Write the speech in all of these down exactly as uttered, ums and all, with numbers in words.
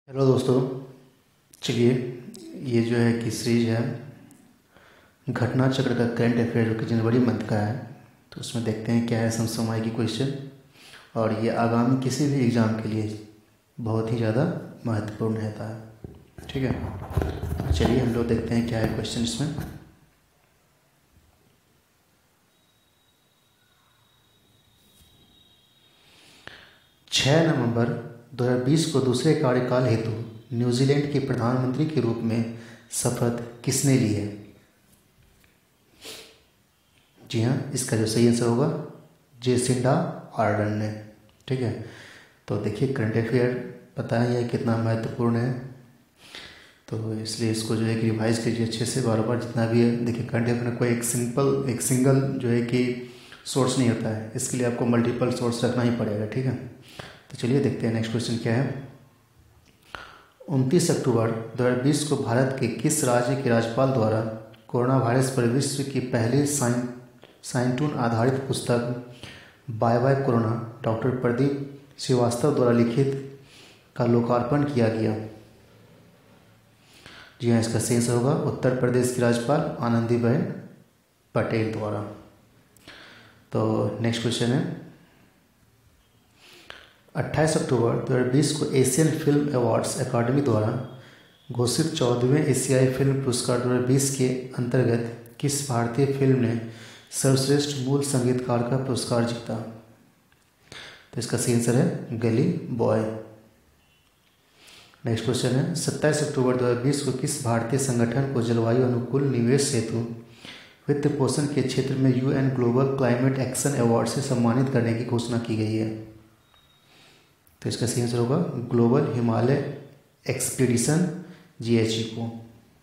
Hello दोस्तों। चलिए, ये जो है कि सीरीज है घटना चक्र का करंट अफेयर जो कि जनवरी मंथ का है। तो उसमें देखते हैं क्या है समसामयिक क्वेश्चन, और ये आगामी किसी भी एग्ज़ाम के लिए बहुत ही ज़्यादा महत्वपूर्ण रहता है। ठीक है, तो चलिए हम लोग देखते हैं क्या है क्वेश्चन इसमें। छः नवंबर दो हज़ार बीस को दूसरे कार्यकाल हेतु न्यूजीलैंड के प्रधानमंत्री के रूप में शपथ किसने ली है? जी हाँ, इसका जो सही आंसर होगा जेसिंडा आर्डर्न ने। ठीक है, तो देखिए करंट अफेयर पता है यह कितना महत्वपूर्ण है, तो इसलिए इसको जो है कि रिवाइज कीजिए अच्छे से बार बार जितना भी है। देखिए करंट अफेयर में कोई एक सिंपल एक सिंगल जो है कि सोर्स नहीं होता है, इसके लिए आपको मल्टीपल सोर्स रखना ही पड़ेगा। ठीक है, तो चलिए देखते हैं नेक्स्ट क्वेश्चन क्या है। उनतीस अक्टूबर दो हज़ार बीस को भारत के किस राज्य के राज्यपाल द्वारा कोरोना वायरस पर विश्व की पहली साइन साइंटून आधारित पुस्तक bye bye corona doctor Pradeep Srivastava द्वारा लिखित का लोकार्पण किया गया? जी हाँ, इसका सही आंसर होगा उत्तर प्रदेश की राज्यपाल आनंदीबेन पटेल द्वारा। तो नेक्स्ट क्वेश्चन है अट्ठाईस अक्टूबर दो हज़ार बीस को एशियन फिल्म अवार्ड्स अकादमी द्वारा घोषित चौदहवें एशियाई फिल्म पुरस्कार दो हज़ार बीस के अंतर्गत किस भारतीय फिल्म ने सर्वश्रेष्ठ मूल संगीतकार का पुरस्कार जीता? तो इसका सही आंसर है गली बॉय। नेक्स्ट क्वेश्चन है सत्ताईस अक्टूबर दो हज़ार बीस को किस भारतीय संगठन को जलवायु अनुकूल निवेश हेतु वित्त पोषण के क्षेत्र में UN global climate action award से सम्मानित करने की घोषणा की गई है? तो इसका सही आंसर होगा ग्लोबल हिमालय एक्सपीडिशन जीएचई को।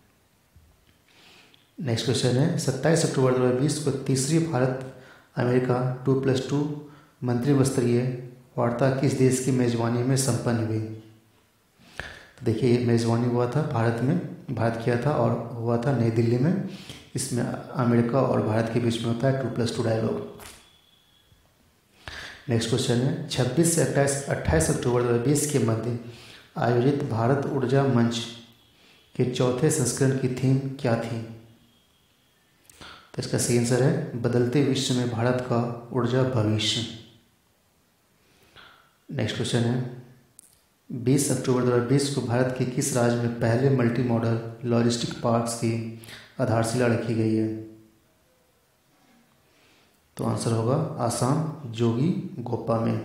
नेक्स्ट क्वेश्चन है सत्ताईस अक्टूबर दो हज़ार बीस को तीसरी Bharat America two plus two मंत्रिस्तरीय वार्ता किस देश की मेजबानी में संपन्न हुई? तो देखिए ये मेजबानी हुआ था भारत में, भारत किया था और हुआ था नई दिल्ली में। इसमें अमेरिका और भारत के बीच में होता है two plus two dialogue. Next question है छब्बीस से अट्ठाईस अट्ठाईस अक्टूबर दो हज़ार बीस के मध्य आयोजित भारत ऊर्जा मंच के चौथे संस्करण की थीम क्या थी? तो इसका सही आंसर है बदलते विश्व में भारत का ऊर्जा भविष्य। नेक्स्ट क्वेश्चन है बीस अक्टूबर दो हज़ार बीस को भारत के किस राज्य में पहले मल्टी मॉडल लॉजिस्टिक पार्क्स की आधारशिला रखी गई है? तो आंसर होगा आसाम जोगी गोपा में।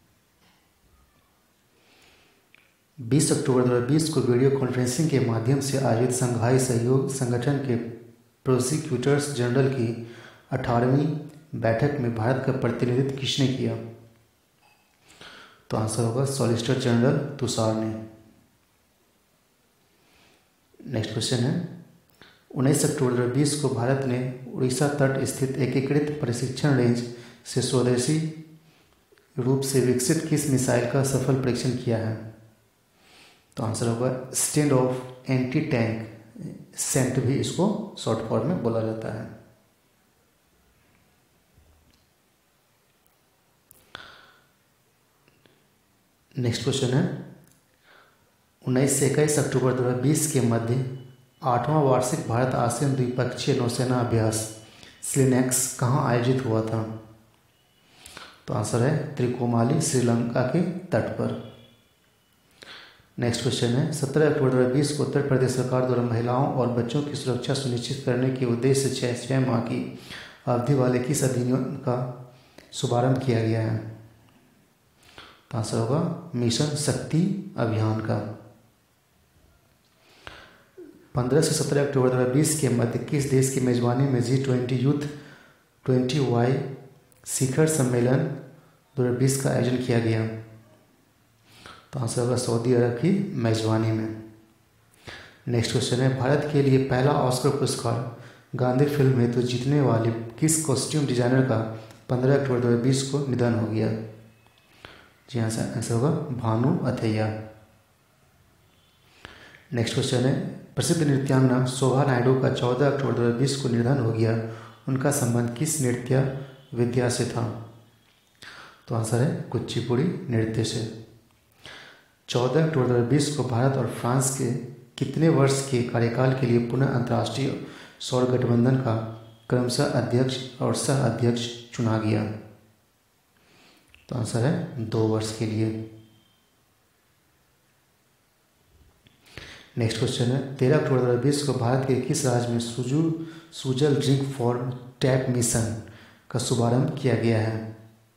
बीस अक्टूबर दो हज़ार बीस को वीडियो कॉन्फ्रेंसिंग के माध्यम से आयोजित संघाई सहयोग संगठन के प्रोसिक्यूटर्स जनरल की अठारहवीं बैठक में भारत का प्रतिनिधित्व किसने किया? तो आंसर होगा सॉलिसिटर जनरल तुषार ने। नेक्स्ट क्वेश्चन है उन्नीस अक्टूबर दो हज़ार बीस को भारत ने उड़ीसा तट स्थित एकीकृत प्रशिक्षण रेंज से स्वदेशी रूप से विकसित किस मिसाइल का सफल परीक्षण किया है? तो आंसर होगा stand off anti tank, SANT भी इसको शॉर्ट फॉर्म में बोला जाता है। नेक्स्ट क्वेश्चन है उन्नीस से इक्कीस अक्टूबर दो हज़ार बीस के मध्य आठवां वार्षिक भारत आसियान द्विपक्षीय नौसेना अभ्यास स्लिनेक्स कहाँ आयोजित हुआ था? तो आंसर है त्रिकोमाली श्रीलंका के तट पर। नेक्स्ट क्वेश्चन है सत्रह अक्टूबर दो हज़ार बीस को उत्तर प्रदेश सरकार द्वारा महिलाओं और बच्चों की सुरक्षा सुनिश्चित करने के उद्देश्य से छः छः माह की अवधि वाले किस अधिनियम का शुभारंभ किया गया है? तो आंसर होगा मिशन शक्ति अभियान का। पंद्रह से सत्रह अक्टूबर दो हज़ार बीस के मध्य किस देश की मेजबानी में G twenty youth twenty Y शिखर सम्मेलन दो हज़ार बीस का आयोजन किया गया? तो आंसर होगा सऊदी अरब की मेजबानी में। नेक्स्ट क्वेश्चन है भारत के लिए पहला ऑस्कर पुरस्कार गांधी फिल्म हेतु जीतने वाले किस कॉस्ट्यूम डिजाइनर का पंद्रह अक्टूबर दो हज़ार बीस को निधन हो गया? जी हाँ, आंसर होगा भानु अथैया। नेक्स्ट क्वेश्चन है प्रसिद्ध नृत्यांगना शोभा नायडू का चौदह अक्टूबर दो हज़ार बीस को निधन हो गया, उनका संबंध किस नृत्य विद्या से था? तो आंसर है कुचिपुड़ी नृत्य से। चौदह अक्टूबर दो हज़ार बीस को भारत और फ्रांस के कितने वर्ष के कार्यकाल के लिए पुनः अंतर्राष्ट्रीय सौर गठबंधन का क्रमशः अध्यक्ष और सह अध्यक्ष चुना गया? तो आंसर है दो वर्ष के लिए। नेक्स्ट क्वेश्चन है, तेरह अक्टूबर दो हज़ार बीस को भारत के किस राज्य में सुजू Sujal drink for tap mission का शुभारंभ किया गया है?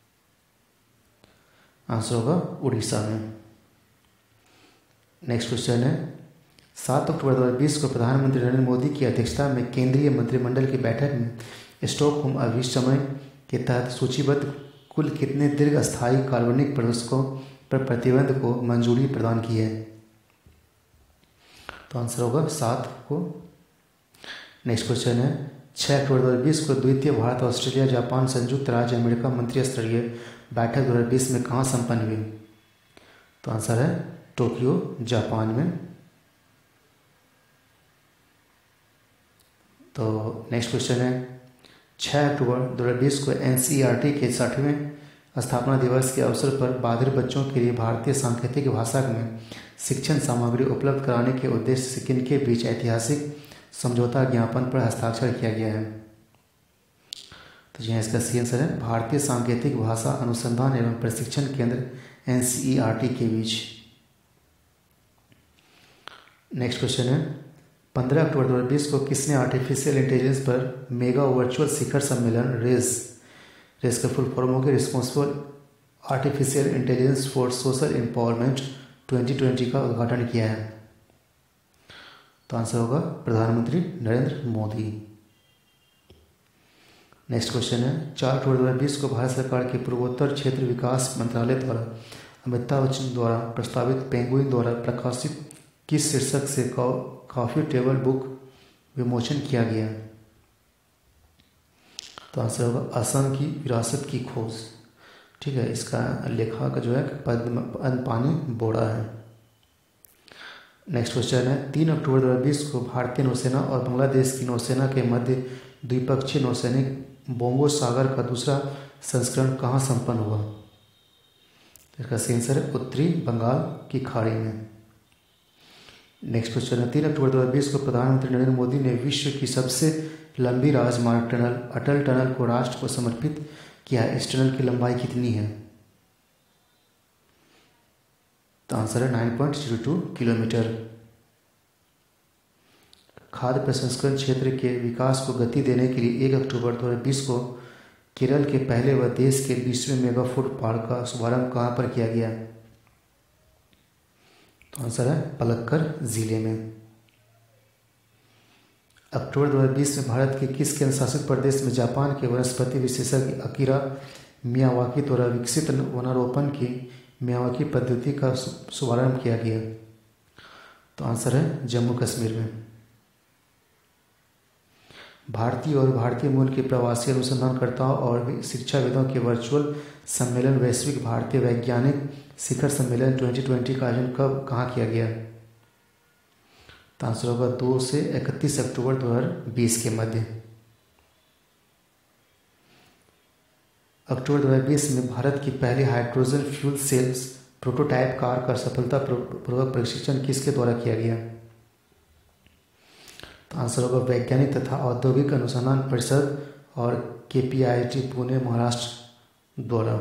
आंसर होगा उड़ीसा में। नेक्स्ट क्वेश्चन है, सात अक्टूबर दो हज़ार बीस को प्रधानमंत्री नरेंद्र मोदी की अध्यक्षता में केंद्रीय मंत्रिमंडल की बैठक में स्टॉकहोम अभिसमय के तहत सूचीबद्ध कुल कितने दीर्घ स्थायी कार्बनिक प्रदूषकों पर प्रतिबंध को मंजूरी प्रदान की है? तो आंसर होगा सात को। नेक्स्ट क्वेश्चन है, छह अक्टूबर दो हज़ार बीस को द्वितीय भारत ऑस्ट्रेलिया जापान संयुक्त राज्य अमेरिका मंत्री स्तरीय बैठक दो हज़ार बीस में कहाँ संपन्न हुई? तो आंसर है टोक्यो जापान में। तो नेक्स्ट क्वेश्चन है, छह अक्टूबर दो हज़ार बीस को N C E R T के साठवें स्थापना दिवस के अवसर पर बाधिर बच्चों के लिए भारतीय सांकेतिक भाषा में शिक्षण सामग्री उपलब्ध कराने के उद्देश्य से किनके बीच ऐतिहासिक समझौता ज्ञापन पर हस्ताक्षर किया गया है? तो जी इसका सी आंसर है भारतीय सांकेतिक भाषा अनुसंधान एवं प्रशिक्षण केंद्र N C E R T के बीच। नेक्स्ट क्वेश्चन है, पंद्रह अक्टूबर दो हज़ार बीस को किसने आर्टिफिशियल इंटेलिजेंस पर मेगा वर्चुअल शिखर सम्मेलन रेस रेस का फुल फॉर्म हो गया responsible artificial intelligence for social empowerment twenty twenty का उद्घाटन किया है? तो आंसर होगा प्रधानमंत्री नरेंद्र मोदी। नेक्स्ट क्वेश्चन है, चार अक्टूबर दो हज़ार बीस को भारत सरकार के पूर्वोत्तर क्षेत्र विकास मंत्रालय द्वारा अमिताभ बच्चन द्वारा प्रस्तावित पेंगुइन द्वारा प्रकाशित किस शीर्षक से कॉफी टेबल बुक विमोचन किया गया? तो आंसर होगा असम की विरासत की खोज। ठीक है, इसका लेखक जो है पद्मपानी बोरा है। नेक्स्ट क्वेश्चन है, तीन अक्टूबर दो हज़ार बीस को भारतीय नौसेना और बांग्लादेश की नौसेना के मध्य द्विपक्षीय नौसैनिक बोंगो सागर का दूसरा संस्करण कहाँ संपन्न हुआ? इसका सही आंसर है उत्तरी बंगाल की खाड़ी में। नेक्स्ट क्वेश्चन है, तीन अक्टूबर दो हज़ार बीस को प्रधानमंत्री नरेंद्र मोदी ने विश्व की सबसे लंबी राजमार्ग टनल अटल टनल को राष्ट्र को समर्पित किया। इस टनल की लंबाई कितनी है? तो आंसर है nine point zero two kilometre. खाद्य प्रसंस्करण क्षेत्र के विकास को गति देने के लिए एक अक्टूबर दो हज़ार बीस को केरल के पहले व देश के बीसवें मेगा फूड पार्क का शुभारंभ कहाँ पर किया गया? तो आंसर है पलक्कड़ जिले में। अक्टूबर दो हज़ार बीस में भारत के किस केंद्र शासित प्रदेश में जापान के वनस्पति विशेषज्ञ अकीरा मियावाकी द्वारा विकसित वनारोपण की मियावाकी पद्धति का शुभारंभ किया गया? तो आंसर है जम्मू कश्मीर में। भारतीय और भारतीय मूल के प्रवासी अनुसंधानकर्ताओं और शिक्षाविदों के वर्चुअल सम्मेलन वैश्विक भारतीय वैज्ञानिक शिखर सम्मेलन ट्वेंटी ट्वेंटी का आयोजन कब कहाँ किया गया? तो आंसर होगा दो से इकतीस अक्टूबर दो हज़ार बीस के मध्य। अक्टूबर दो हज़ार बीस में भारत की पहली hydrogen fuel cells prototype car का सफलतापूर्वक परीक्षण किसके द्वारा किया गया? तो आंसर होगा वैज्ञानिक तथा औद्योगिक अनुसंधान परिषद और K P I T Pune Maharashtra द्वारा।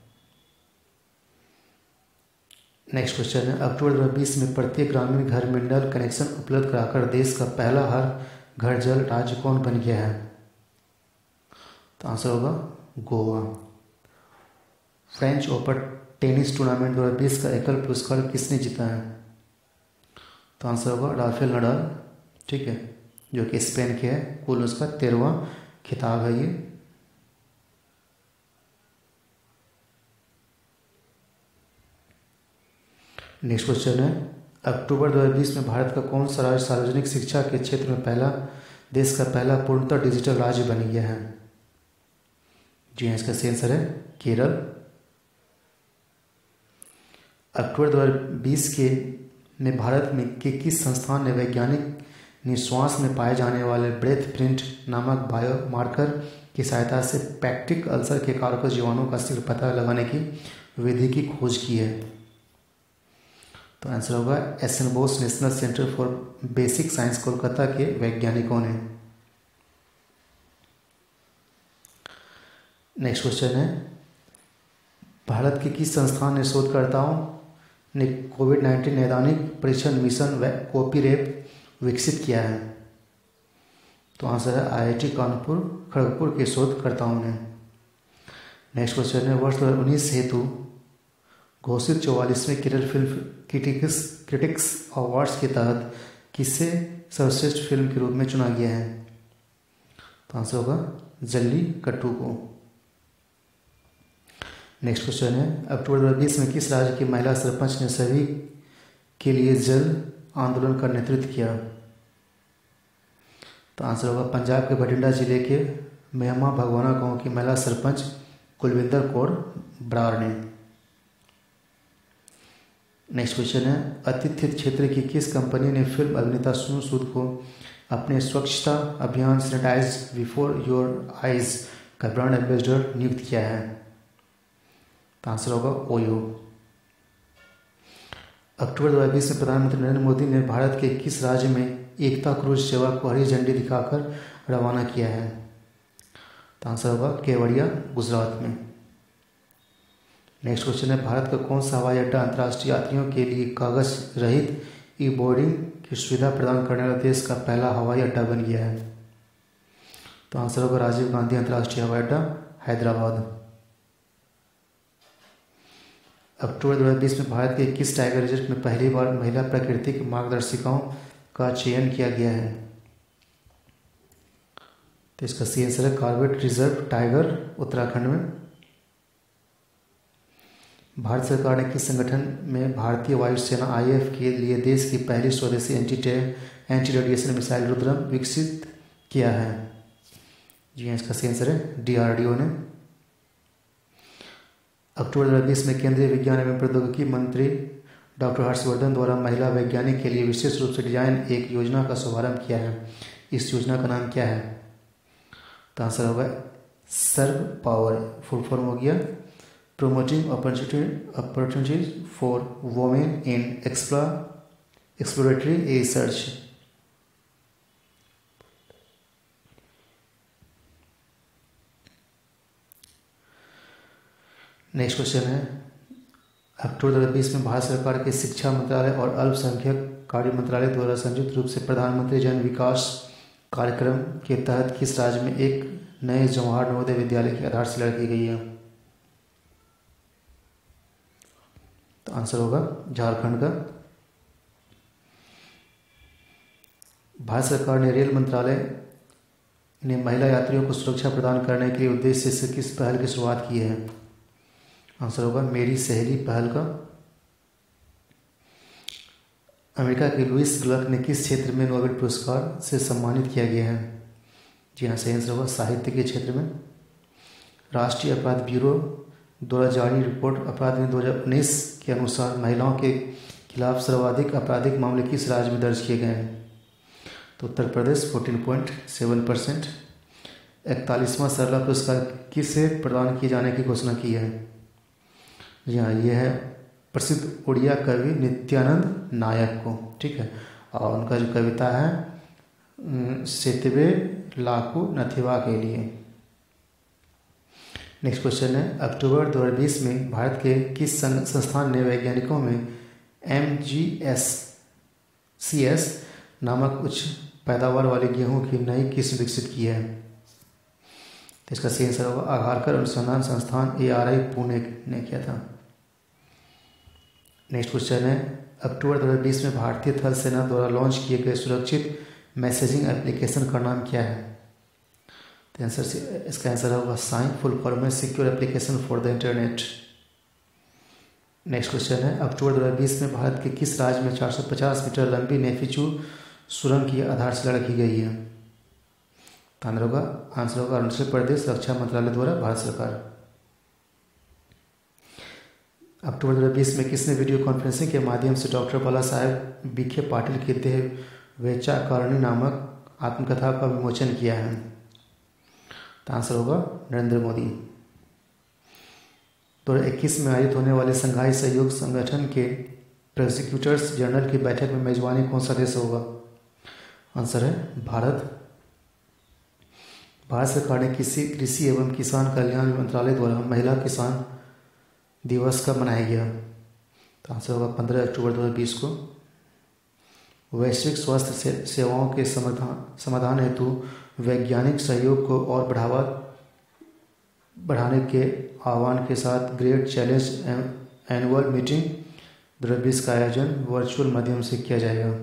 नेक्स्ट क्वेश्चन है, अक्टूबर दो हज़ार बीस में प्रत्येक ग्रामीण घर में नल कनेक्शन उपलब्ध कराकर देश का पहला हर घर जल राज्य कौन बन गया है? तो आंसर होगा Goa. French Open tennis tournament दो हज़ार बीस का एकल पुरस्कार किसने जीता है? तो आंसर होगा राफेल नडाल। ठीक है, जो कि स्पेन के है। कुल उसका तेरहवां खिताब है ये। नेक्स्ट क्वेश्चन है, अक्टूबर दो हज़ार बीस में भारत का कौन सा राज्य सार्वजनिक शिक्षा के क्षेत्र में पहला देश का पहला पूर्णतः डिजिटल राज्य बन गया है? जी हाँ, इसका सही आंसर है केरल। अक्टूबर दो हज़ार बीस के में भारत में के किस संस्थान ने वैज्ञानिक निश्वास में पाए जाने वाले ब्रेथ प्रिंट नामक बायोमार्कर की सहायता से पैक्टिक अल्सर के कारक जीवाणुओं का शीघ्र पता लगाने की विधि की खोज की है? तो आंसर होगा S N Bose national centre for basic science Kolkata के वैज्ञानिकों ने। नेक्स्ट क्वेश्चन है, भारत के किस संस्थान ने शोधकर्ताओं ने कोविड नाइन्टीन नैदानिक परीक्षण मिशन व कोपीरेप विकसित किया है? तो आंसर है I I T Kanpur Kharagpur के शोधकर्ताओं ने। नेक्स्ट क्वेश्चन है, वर्ष दो हज़ार उन्नीस हेतु घोषित चौवालीसवें Kerala film critics critics awards के तहत किसे सर्वश्रेष्ठ फिल्म के रूप में चुना गया है? तो आंसर होगा जल्लीकट्टू को। नेक्स्ट क्वेश्चन है, अक्टूबर दो हज़ार बीस में किस राज्य की महिला सरपंच ने सभी के लिए जल आंदोलन का नेतृत्व किया? तो आंसर होगा पंजाब के बठिंडा जिले के मेहमा भगवाना गांव की महिला सरपंच कुलविंदर कौर बराड़ ने। नेक्स्ट क्वेश्चन है, आतिथ्य क्षेत्र की किस कंपनी ने फिल्म अभिनेता सोनू सूद को अपने स्वच्छता अभियान सैनिटाइज बिफोर योर आइज का ब्रांड एम्बेसडर नियुक्त किया है? तो आंसर होगा ओयो। अक्टूबर दो हज़ार बीस में प्रधानमंत्री नरेंद्र मोदी ने भारत के किस राज्य में एकता क्रूज सेवा को हरी झंडी दिखाकर रवाना किया है? तो आंसर होगा केवड़िया गुजरात में। नेक्स्ट क्वेश्चन है, भारत का कौन सा हवाई अड्डा अंतर्राष्ट्रीय यात्रियों के लिए कागज रहित ई बोर्डिंग की सुविधा प्रदान करने वाला देश का पहला हवाई अड्डा बन गया है? तो आंसर होगा राजीव गांधी अंतर्राष्ट्रीय हवाई अड्डा हैदराबाद। अक्टूबर दो हज़ार बीस में भारत के किस टाइगर रिजर्व में पहली बार महिला प्राकृतिक मार्गदर्शिकाओं का चयन किया गया है? तो इसका सी आंसर है कॉर्बेट रिजर्व टाइगर उत्तराखंड में। भारत सरकार ने किस संगठन में भारतीय वायुसेना आई ए एफ के लिए देश की पहली स्वदेशी anti anti radiation missile Rudram विकसित किया है? जी हाँ, इसका सही आंसर है डी आर डी ओ ने। अक्टूबर दो हज़ार बीस में केंद्रीय विज्ञान एवं प्रौद्योगिकी मंत्री डॉक्टर हर्षवर्धन द्वारा महिला वैज्ञानिक के लिए विशेष रूप से डिजाइन एक योजना का शुभारंभ किया है। इस योजना का नाम क्या है? तो आंसर होगा सर्व पावर, फुल फॉर्म हो गया promoting opportunities for women in exploratory research. Next question है, अक्टूबर दो हज़ार बीस में भारत सरकार के शिक्षा मंत्रालय और अल्पसंख्यक कार्य मंत्रालय द्वारा संयुक्त रूप से प्रधानमंत्री जन विकास कार्यक्रम के तहत किस राज्य में एक नए जवाहर नवोदय विद्यालय की आधारशिला रखी गई है? तो आंसर होगा झारखंड का। भारत सरकार ने रेल मंत्रालय ने महिला यात्रियों को सुरक्षा प्रदान करने के उद्देश्य से किस पहल की शुरुआत की है? आंसर होगा मेरी सहेली पहल का। अमेरिका के लुइस ग्लक ने किस क्षेत्र में नोबेल पुरस्कार से सम्मानित किया गया है? जी हाँ, सही आंसर होगा साहित्य के क्षेत्र में। राष्ट्रीय अपराध ब्यूरो द्वारा जारी रिपोर्ट अपराध में दो हज़ार उन्नीस के अनुसार महिलाओं के खिलाफ सर्वाधिक आपराधिक मामले किस राज्य में दर्ज किए गए हैं? तो उत्तर प्रदेश चौदह पॉइंट सात परसेंट। इकतालीसवां सरला पुरस्कार किसे प्रदान किए जाने की घोषणा की है? जी हाँ, यह है प्रसिद्ध उड़िया कवि नित्यानंद नायक को। ठीक है, और उनका जो कविता है सेतवे लाकू नथिवा के लिए। नेक्स्ट क्वेश्चन है, अक्टूबर दो हज़ार बीस में भारत के किस संस्थान ने वैज्ञानिकों में M G S C S नामक उच्च पैदावार वाले गेहूं की नई किस्म विकसित की है? तो इसका सही आंसर होगा आघारकर अनुसंधान संस्थान ए आर आई पुणे ने किया था। नेक्स्ट क्वेश्चन है, अक्टूबर दो हज़ार बीस में भारतीय थल सेना द्वारा लॉन्च किए गए सुरक्षित मैसेजिंग एप्लीकेशन का नाम क्या है? तो आंसर से इसका आंसर होगा साइन, फुल फॉर्म में secure application for the internet. Next question है, अक्टूबर दो हज़ार बीस में भारत के किस राज्य में चार सौ पचास मीटर लंबी नेफिचू सुरंग की आधारशिला रखी गई है? तो आंसर होगा आंसर होगा अरुणाचल प्रदेश रक्षा मंत्रालय द्वारा भारत सरकार। अक्टूबर दो हज़ार बीस में किसने वीडियो कॉन्फ्रेंसिंग के माध्यम से डॉक्टर बाला साहेब विखे पाटिल के देह वेचाकारणी नामक आत्मकथा का विमोचन किया है? तो आंसर होगा नरेंद्र मोदी। दो हज़ार इक्कीस में आयोजित होने वाले संघाई सहयोग संगठन के प्रोसिक्यूटर्स जनरल की बैठक में मेजबानी कौन सा देश होगा? आंसर है भारत। भारत सरकार ने किसी कृषि एवं किसान कल्याण मंत्रालय द्वारा महिला किसान दिवस कब मनाया गया? तो आंसर होगा पंद्रह अक्टूबर दो हज़ार बीस को। वैश्विक स्वास्थ्य से, सेवाओं के समाधान समाधान हेतु वैज्ञानिक सहयोग को और बढ़ावा बढ़ाने के आह्वान के साथ ग्रेट चैलेंज एनुअल मीटिंग दो हज़ार बीस का आयोजन वर्चुअल माध्यम से किया जाएगा।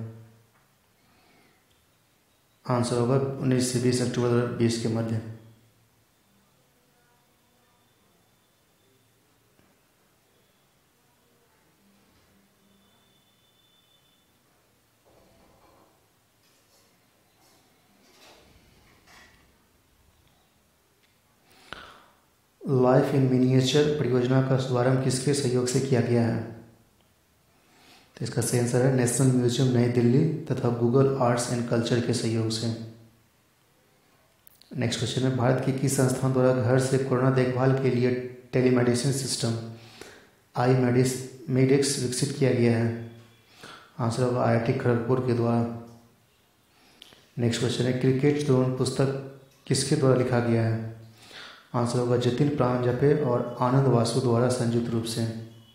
आंसर होगा उन्नीस से बीस अक्टूबर दो हज़ार बीस के मध्य। लाइफ इन मिनिएचर परियोजना का शुभारंभ किसके सहयोग से किया गया है? तो इसका सही आंसर है नेशनल म्यूजियम नई दिल्ली तथा गूगल आर्ट्स एंड कल्चर के सहयोग से। नेक्स्ट क्वेश्चन है, भारत के किस संस्थान द्वारा घर से कोरोना देखभाल के लिए टेलीमेडिसिन सिस्टम आई मेडिस मेडिक्स विकसित किया गया है? आंसर होगा आई आई टी खड़गपुर के द्वारा। नेक्स्ट क्वेश्चन है, क्रिकेट द्रोण पुस्तक किसके द्वारा लिखा गया है? आंसर होगा जतिन प्राणजपे और आनंद वासु द्वारा संयुक्त रूप से।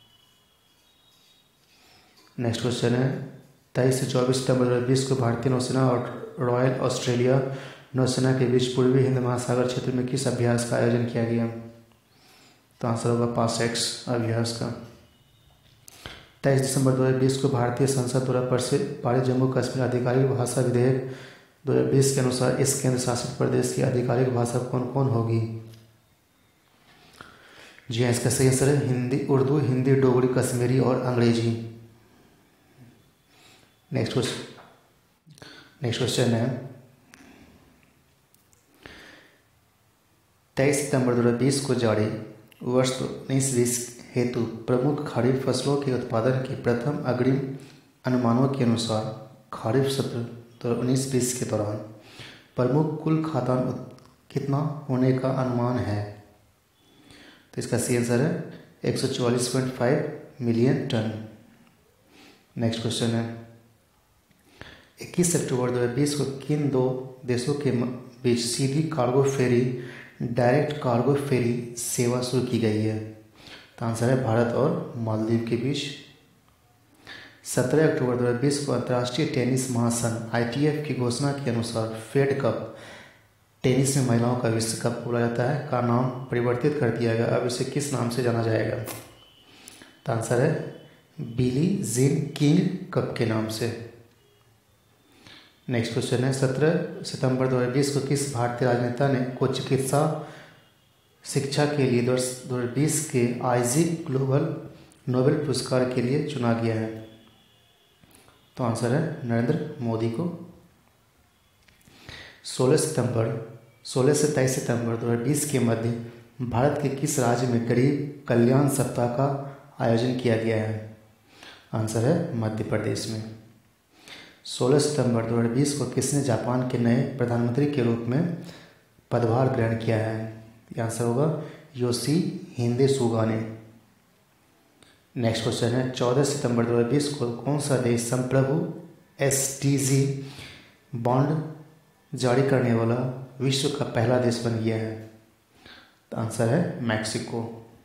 नेक्स्ट क्वेश्चन है, तेईस से चौबीस सितंबर दो हज़ार बीस को भारतीय नौसेना और रॉयल ऑस्ट्रेलिया नौसेना के बीच पूर्वी हिंद महासागर क्षेत्र में किस अभ्यास का आयोजन किया गया? तो आंसर होगा पासएक्स अभ्यास का। तेईस दिसंबर दो हज़ार बीस को भारतीय संसद द्वारा पारित जम्मू कश्मीर आधिकारिक भाषा विधेयक दो हज़ार बीस के अनुसार इस केंद्र शासित प्रदेश की आधिकारिक भाषा कौन कौन होगी? जी हाँ, इसका सही आंसर है हिंदी, उर्दू, हिंदी, डोगरी, कश्मीरी और अंग्रेजी। नेक्स्ट क्वेश्चन नेक्स्ट क्वेश्चन है, तेईस सितंबर दो हज़ार बीस को जारी वर्ष उन्नीस बीस हेतु प्रमुख खरीफ फसलों के उत्पादन के प्रथम अग्रिम अनुमानों के अनुसार खरीफ सत्र दो हज़ार उन्नीस बीस के दौरान प्रमुख कुल खाद्यान्न कितना होने का अनुमान है? तो इसका सही आंसर है एक सौ चौवालीस पॉइंट पाँच मिलियन टन। नेक्स्ट क्वेश्चन है, इक्कीस अक्टूबर दो हज़ार बीस को किन दो देशों के बीच सीधी cargo ferry direct cargo ferry सेवा शुरू की गई है? तो आंसर है भारत और मालदीव के बीच। सत्रह अक्टूबर दो हज़ार बीस को अंतर्राष्ट्रीय टेनिस महासंघ आई टी एफ की घोषणा के अनुसार फेड कप टेनिस में महिलाओं का विश्व कप बोला जाता है का नाम परिवर्तित कर दिया गया, अब इसे किस नाम से जाना जाएगा? तो आंसर है बिली जीन किंग कप के नाम से। नेक्स्ट क्वेश्चन है, सत्रह सितंबर दो हज़ार बीस को किस भारतीय राजनेता ने को चिकित्सा शिक्षा के लिए दो हज़ार बीस के आईजी ग्लोबल नोबेल पुरस्कार के लिए चुना गया है? तो आंसर है नरेंद्र मोदी को। सोलह सितंबर सोलह से तेईस सितंबर दो हज़ार बीस के मध्य भारत के किस राज्य में गरीब कल्याण सप्ताह का आयोजन किया गया है? आंसर है मध्य प्रदेश में। सोलह सितंबर दो हज़ार बीस को किसने जापान के नए प्रधानमंत्री के रूप में पदभार ग्रहण किया है? आंसर होगा योशिहिदे सुगा ने। नेक्स्ट क्वेश्चन है, चौदह सितंबर दो हज़ार बीस को कौन सा देश संप्रभु एस डी जी बॉन्ड जारी करने वाला विश्व का पहला देश बन गया है? तो आंसर है मैक्सिको।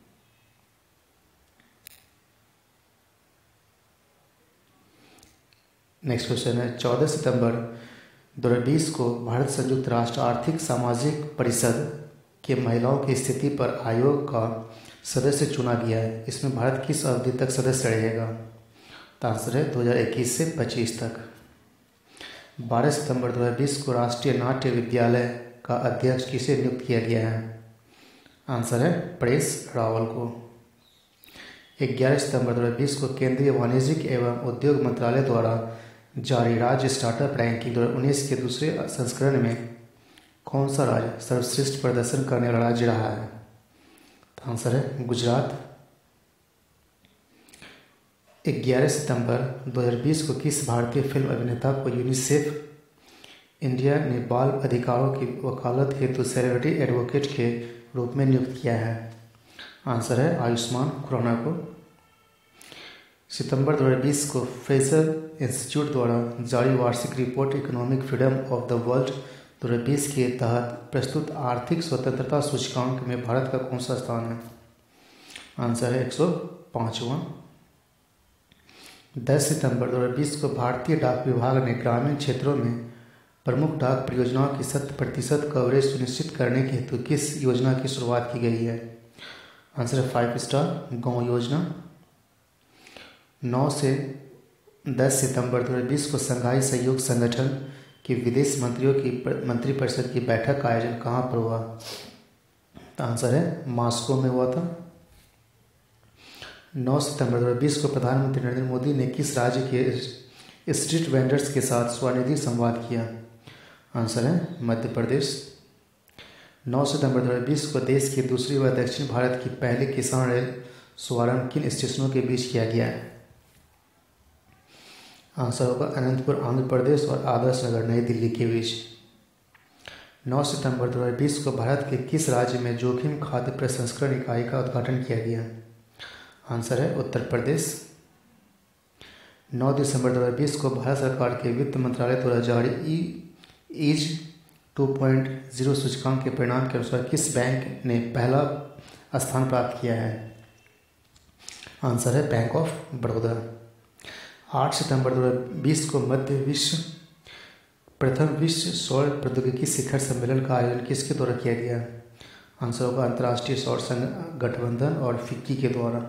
नेक्स्ट क्वेश्चन है, चौदह सितंबर दो हज़ार बीस को भारत संयुक्त राष्ट्र आर्थिक सामाजिक परिषद के महिलाओं की स्थिति पर आयोग का सदस्य चुना गया है, इसमें भारत किस अवधि तक सदस्य रहेगा? तो आंसर है दो हज़ार इक्कीस से पच्चीस तक। बारह सितंबर दो हज़ार बीस को राष्ट्रीय नाट्य विद्यालय का अध्यक्ष किसे नियुक्त किया गया है? आंसर है परेश रावल को। ग्यारह सितंबर दो हज़ार बीस को केंद्रीय वाणिज्यिक एवं उद्योग मंत्रालय द्वारा जारी राज्य स्टार्टअप रैंकिंग दो हज़ार उन्नीस के दूसरे संस्करण में कौन सा राज्य सर्वश्रेष्ठ प्रदर्शन करने वाला राज्य रहा है? तो आंसर है गुजरात। ग्यारह सितंबर दो हज़ार बीस को किस भारतीय फिल्म अभिनेता को यूनिसेफ इंडिया ने बाल अधिकारों की वकालत हेतु सेलिब्रिटी एडवोकेट के रूप में नियुक्त किया है? आंसर है आयुष्मान खुराना को। सितंबर दो हज़ार बीस को फ्रेजर इंस्टीट्यूट द्वारा जारी वार्षिक report economic freedom of the world दो हज़ार बीस के तहत प्रस्तुत आर्थिक स्वतंत्रता सूचकांक में भारत का कौन सा स्थान है? आंसर है एक सौ पाँचवां। दस सितंबर दो हज़ार बीस को भारतीय डाक विभाग ने ग्रामीण क्षेत्रों में प्रमुख डाक परियोजनाओं की शत प्रतिशत कवरेज सुनिश्चित करने के हेतु किस योजना की शुरुआत की गई है? आंसर है फाइव स्टार गांव योजना। नौ से दस सितंबर दो हज़ार बीस को संघाई सहयोग संगठन के विदेश मंत्रियों की मंत्रिपरिषद की बैठक का आयोजन कहाँ पर हुआ? तो आंसर है मॉस्को में हुआ था। नौ सितंबर दो हज़ार बीस को प्रधानमंत्री नरेंद्र मोदी ने किस राज्य के स्ट्रीट वेंडर्स के साथ स्वनिधि संवाद किया? आंसर है मध्य प्रदेश। नौ सितंबर दो हज़ार बीस को देश की दूसरी व दक्षिण भारत की पहली किसान रेल शुभारंभ किन स्टेशनों के बीच किया गया है? आंसर होगा अनंतपुर आंध्र प्रदेश और आदर्श नगर नई दिल्ली के बीच। नौ सितंबर दो हज़ार बीस को भारत के किस राज्य में जोखिम खाद्य प्रसंस्करण इकाई का उद्घाटन किया गया? आंसर है उत्तर प्रदेश। नौ दिसंबर दो हज़ार बीस को भारत सरकार के वित्त मंत्रालय द्वारा जारी E ease two point zero सूचकांक के परिणाम के अनुसार किस बैंक ने पहला स्थान प्राप्त किया है? आंसर है बैंक ऑफ बड़ौदा। आठ सितंबर दो हज़ार बीस को मध्य विश्व प्रथम विश्व सौर प्रौद्योगिकी शिखर सम्मेलन का आयोजन किसके द्वारा किया गया? आंसर होगा अंतर्राष्ट्रीय सौर संघ गठबंधन और फिक्की के द्वारा।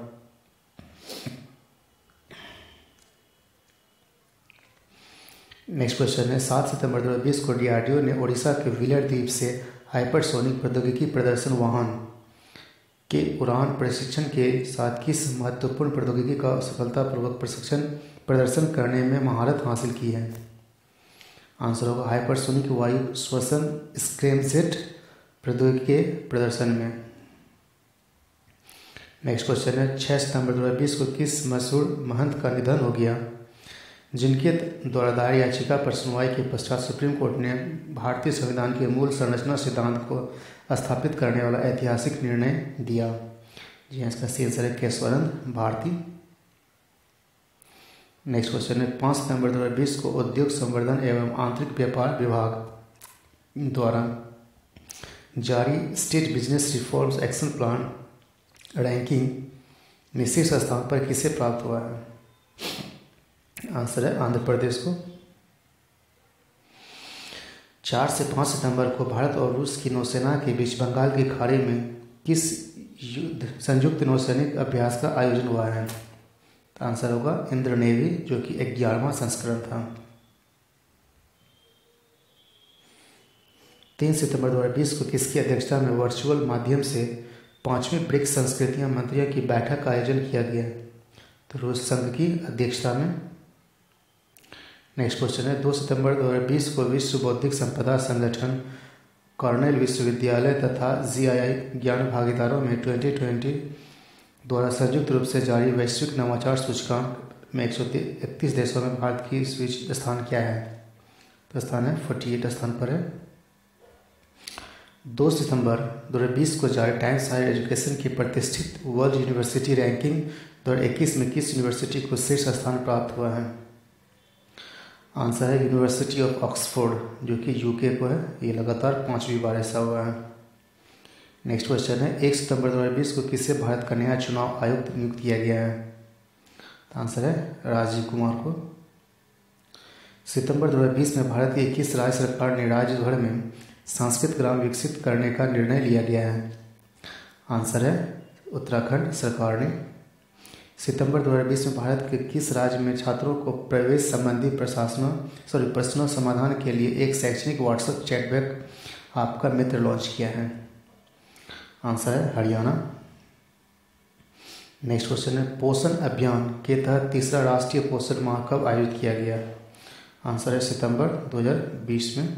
नेक्स्ट क्वेश्चन है सात सितंबर दो हज़ार बीस को डीआरडीओ ने ओडिशा के व्हीलर द्वीप से हाइपरसोनिक प्रौद्योगिकी प्रदर्शन वाहन के उड़ान प्रशिक्षण के साथ किस महत्वपूर्ण प्रौद्योगिकी का सफलतापूर्वक प्रशिक्षण प्रदर्शन करने में महारत हासिल की है? आंसर होगा हाइपरसोनिक वायु श्वसन स्क्रैमजेट प्रौद्योगिकी के प्रदर्शन में। नेक्स्ट क्वेश्चन है छह सितंबर दो हज़ार बीस को किस मशहूर महंत का निधन हो गया जिनके द्वारा दायर याचिका पर सुनवाई के पश्चात सुप्रीम कोर्ट ने भारतीय संविधान के मूल संरचना सिद्धांत को स्थापित करने वाला ऐतिहासिक निर्णय दिया? जी हाँ, इसका सही आंसर है केशवानंद भारती। नेक्स्ट क्वेश्चन है पाँच सितंबर दो हज़ार बीस को उद्योग संवर्धन एवं आंतरिक व्यापार विभाग द्वारा जारी state business reforms action plan ranking में शीर्ष स्थान पर किसे प्राप्त हुआ है? आंसर है आंध्र प्रदेश को। चार से पाँच सितंबर को भारत और रूस की नौसेना के बीच बंगाल की खाड़ी में किस युद्ध संयुक्त नौसैनिक अभ्यास का आयोजन हुआ है? तो आंसर होगा इंद्र नेवी, जो कि ग्यारहवां संस्करण था। तीन सितंबर दो हज़ार बीस को किसकी अध्यक्षता में वर्चुअल माध्यम से पांचवें ब्रिक्स संस्कृतियां मंत्रियों की बैठक का आयोजन किया गया? तो रूस संघ की अध्यक्षता में। नेक्स्ट क्वेश्चन है दो सितंबर दो हज़ार बीस को विश्व बौद्धिक संपदा संगठन, कॉर्नेल विश्वविद्यालय तथा जीआईआई ज्ञान भागीदारों में ट्वेंटी ट्वेंटी द्वारा संयुक्त रूप से जारी वैश्विक नवाचार सूचकांक में एक सौ इकतीस देशों में भारत की शीर्ष स्थान क्या है? तो स्थान है अड़तालीस स्थान पर है। दो सितंबर दो हज़ार बीस को जारी टाइम्स हायर एजुकेशन की प्रतिष्ठित वर्ल्ड यूनिवर्सिटी रैंकिंग दो हज़ार इक्कीस में किस यूनिवर्सिटी को शीर्ष स्थान प्राप्त हुआ है? आंसर है यूनिवर्सिटी ऑफ ऑक्सफोर्ड, जो कि यूके को है। ये लगातार पांचवी बार ऐसा हुआ है। नेक्स्ट क्वेश्चन है एक सितंबर दो हज़ार बीस को किसे भारत का नया चुनाव आयुक्त नियुक्त किया गया है? आंसर है राजीव कुमार को। सितंबर दो हज़ार बीस में भारत की किस राज्य सरकार ने राज्य भर में संस्कृत ग्राम विकसित करने का निर्णय लिया गया है? आंसर है उत्तराखंड सरकार ने। सितंबर दो हज़ार बीस में भारत के किस राज्य में छात्रों को प्रवेश संबंधी प्रशासनों सॉरी प्रश्नों समाधान के लिए एक शैक्षणिक व्हाट्सएप चैटबैक आपका मित्र लॉन्च किया है? आंसर है हरियाणा। नेक्स्ट क्वेश्चन है पोषण अभियान के तहत तीसरा राष्ट्रीय पोषण माह कब आयोजित किया गया? आंसर है सितंबर दो हज़ार बीस में।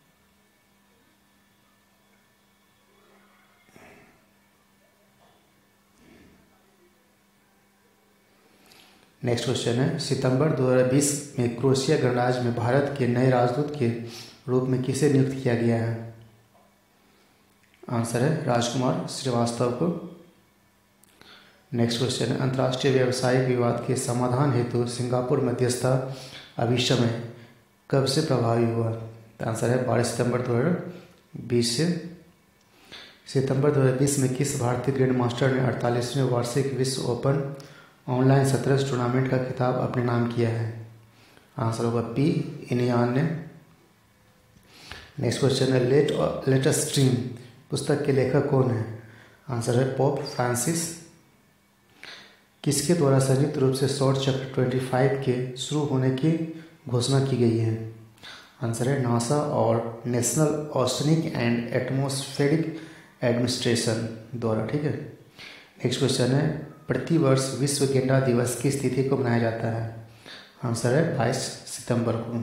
नेक्स्ट क्वेश्चन है सितंबर दो हज़ार बीस में क्रोएशिया गणराज्य में भारत के नए राजदूत के रूप में किसे नियुक्त किया गया है? आंसर है राजकुमार श्रीवास्तव को। नेक्स्ट क्वेश्चन है, अंतर्राष्ट्रीय व्यावसायिक विवाद के समाधान हेतु सिंगापुर मध्यस्थता अभिसमय कब से प्रभावी हुआ? तो आंसर है बारह सितंबर दो हज़ार बीस से। सितंबर दो हज़ार बीस में किस भारतीय ग्रैंड मास्टर ने अड़तालीसवें वार्षिक विश्व ओपन ऑनलाइन शतरंज टूर्नामेंट का खिताब अपने नाम किया है? आंसर होगा पी इनियान ने। नेक्स्ट क्वेश्चन है, लेट लेट अस ड्रीम पुस्तक के लेखक कौन है? आंसर है पोप फ्रांसिस। किसके द्वारा संयुक्त रूप से सौर चक्र पच्चीस के शुरू होने की घोषणा की गई है? आंसर है नासा और national oceanic and atmospheric administration द्वारा। ठीक है। नेक्स्ट क्वेश्चन है, प्रतिवर्ष विश्व गेंडा दिवस किस तिथि को मनाया जाता है? आंसर है बाईस सितंबर को।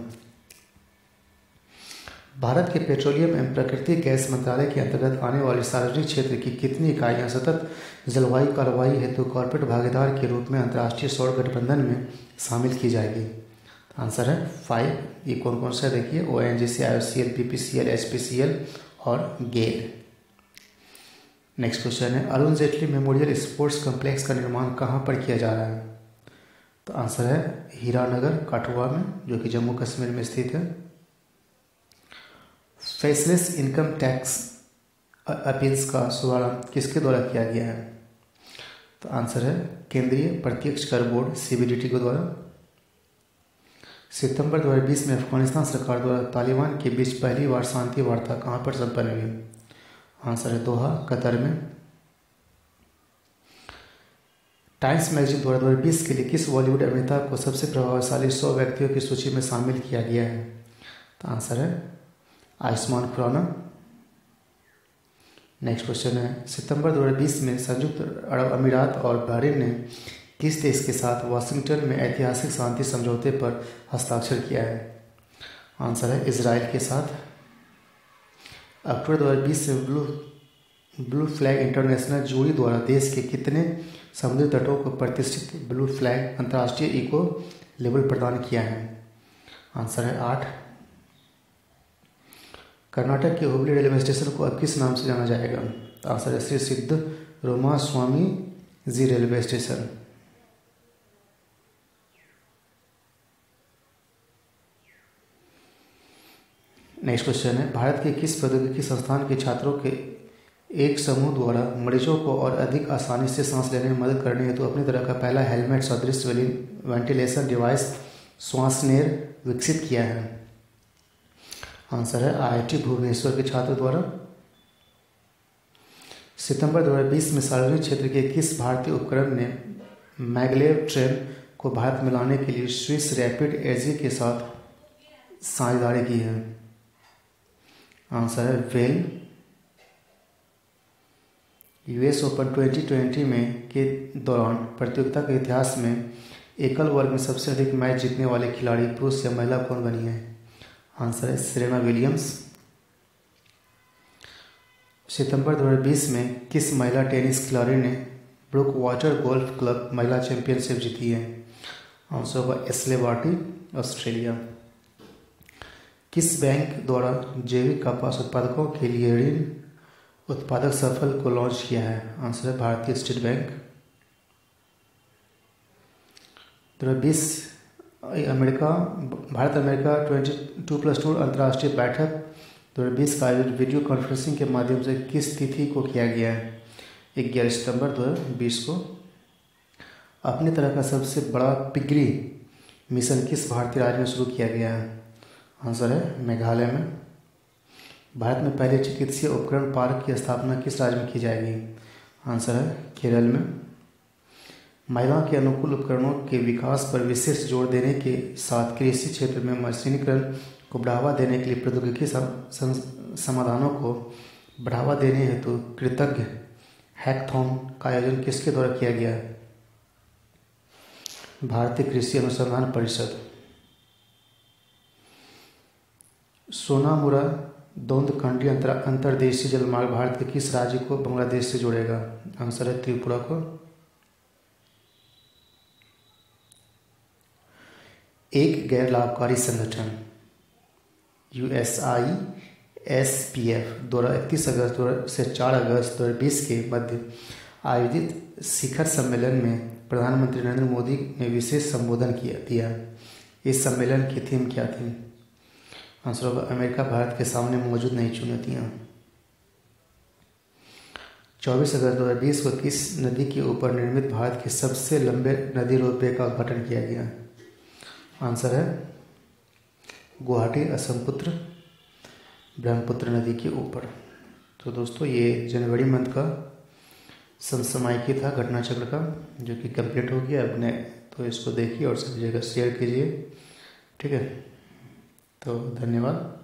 भारत के पेट्रोलियम एवं प्राकृतिक गैस मंत्रालय के अंतर्गत आने वाली सार्वजनिक क्षेत्र की कितनी इकाइयां सतत जलवायु कार्रवाई हेतु कॉर्पोरेट भागीदार के रूप में अंतर्राष्ट्रीय सौर गठबंधन में शामिल की जाएगी? आंसर है फाइव। ये कौन कौन सा है देखिए, O N G C, I O C L, P P C L, H P C L और गेल। नेक्स्ट क्वेश्चन है, Arun Jaitley memorial sports complex का निर्माण कहाँ पर किया जा रहा है? तो आंसर है हीरानगर काठुआ में, जो कि जम्मू कश्मीर में स्थित है। फेसलेस इनकम टैक्स अपील्स का शुभारंभ किसके द्वारा किया गया है? तो आंसर है केंद्रीय प्रत्यक्ष कर board C B D T के द्वारा। सितंबर दो हज़ार बीस में अफगानिस्तान सरकार द्वारा तालिबान के बीच पहली बार शांति वार्ता कहाँ पर संपन्न हुई? आंसर है दोहा कतर में। टाइम्स मैगजीन द्वारा दो हज़ार बीस के लिए किस बॉलीवुड अभिनेता को सबसे प्रभावशाली सौ व्यक्तियों की सूची में शामिल किया गया है? तो आंसर है आयुष्मान खुराना। नेक्स्ट क्वेश्चन है, सितंबर दो हज़ार बीस में संयुक्त अरब अमीरात और बहरीन ने किस देश के साथ वाशिंगटन में ऐतिहासिक शांति समझौते पर हस्ताक्षर किया है? आंसर है इजराइल के साथ। अक्टूबर दो हज़ार बीस से blue blue flag international jury द्वारा देश के कितने समुद्री तटों को प्रतिष्ठित ब्लू फ्लैग अंतर्राष्ट्रीय इको लेबल प्रदान किया है? आंसर है आठ। कर्नाटक के हुबली रेलवे स्टेशन को अब किस नाम से जाना जाएगा? आंसर है Shri Siddha Roma Swami ji railway station. Next question है, भारत के किस प्रौद्योगिकी संस्थान के छात्रों के एक समूह द्वारा मरीजों को और अधिक आसानी से सांस लेने में मदद करने हेतु अपनी तरह का पहला हेलमेट सदृश वेंटिलेशन डिवाइस श्वासनेर विकसित किया है? आंसर है आई आई टी भुवनेश्वर के छात्र द्वारा। सितंबर दो हज़ार बीस में सार्वजनिक क्षेत्र के किस भारतीय उपकरण ने मैगलेव ट्रेन को भारत में लाने के लिए स्विस रैपिड एजी के साथ साझेदारी की है? आंसर है वेल। यूएस ओपन दो हज़ार बीस में के दौरान प्रतियोगिता के इतिहास में एकल वर्ग में सबसे अधिक मैच जीतने वाले खिलाड़ी पुरुष या महिला कौन बनी है? आंसर है सेरेना विलियम्स। सितंबर दो हज़ार बीस में किस महिला टेनिस खिलाड़ी ने ब्रुक वाटर गोल्फ क्लब महिला चैंपियनशिप जीती है? आंसर होगा एस्ले बार्टी ऑस्ट्रेलिया। किस बैंक द्वारा जैविक कपास उत्पादकों के लिए ऋण उत्पादक सफल को लॉन्च किया है? आंसर है भारतीय स्टेट बैंक। दो हज़ार बीस America Bharat America twenty two plus two अंतर्राष्ट्रीय बैठक दो हज़ार बीस का आयोजन वीडियो कॉन्फ्रेंसिंग के माध्यम से किस तिथि को किया गया है? ग्यारह सितंबर दो हज़ार बीस को। अपनी तरह का सबसे बड़ा पिगरी मिशन किस भारतीय राज्य में शुरू किया गया है? आंसर है मेघालय में। भारत में पहले चिकित्सीय उपकरण पार्क की स्थापना किस राज्य में की जाएगी? आंसर है केरल में। महिलाओं के अनुकूल उपकरणों के विकास पर विशेष जोर देने के साथ कृषि क्षेत्र में मशीनीकरण को बढ़ावा देने के लिए प्रौद्योगिकी समाधानों को बढ़ावा देने हेतु कृतज्ञ हैकथॉन का आयोजन किसके द्वारा किया गया है? भारतीय कृषि अनुसंधान परिषद। सोनामुरा दौंद खंडी अंतर्देशीय जलमार्ग भारत के किस राज्य को बांग्लादेश से जोड़ेगा? आंसर है त्रिपुरा को। एक गैर लाभकारी संगठन U S I S P F द्वारा इकतीस अगस्त से चार अगस्त दो हज़ार बीस के मध्य आयोजित शिखर सम्मेलन में प्रधानमंत्री नरेंद्र मोदी ने विशेष संबोधन किया दिया। इस सम्मेलन की थीम क्या थी? आंसर होगा अमेरिका भारत के सामने मौजूद नई चुनौतियाँ। चौबीस अगस्त दो हज़ार बीस को किस नदी के ऊपर निर्मित भारत के सबसे लंबे नदी रोपवे का उद्घाटन किया गया? आंसर है गुवाहाटी असमपुत्र ब्रह्मपुत्र नदी के ऊपर। तो दोस्तों ये जनवरी मंथ का समसामयिकी था घटना चक्र का, जो कि कंप्लीट हो गया अपने। तो इसको देखिए और सभी जगह शेयर कीजिए, ठीक है। तो धन्यवाद।